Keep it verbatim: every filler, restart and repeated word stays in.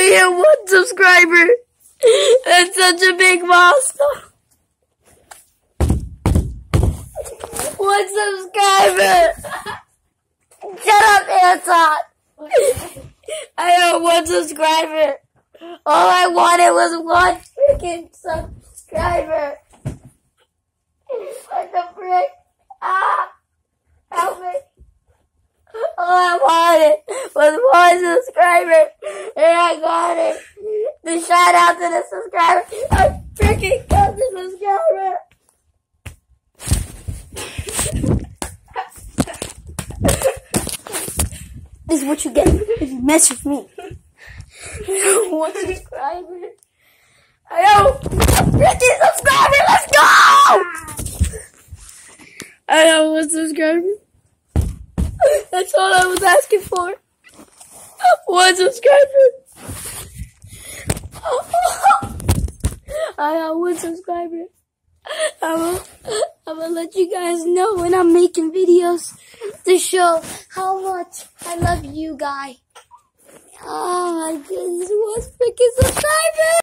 We hit one subscriber. That's such a big milestone. One subscriber. Shut up, Anton. I have one subscriber. All I wanted was one freaking subscriber. What the frick? Ah! Help me. All I wanted was one subscriber. And I got it. The shout out to the subscriber. I freaking got the subscriber. This is what you get if you mess with me. One subscriber. I know. fifty subscribers. Let's go. I have one subscriber. That's all I was asking for. One subscriber. I have one subscriber. I'm gonna, I'm gonna let you guys know when I'm making videos to show how much I love you guys. Oh my goodness, one freaking subscriber!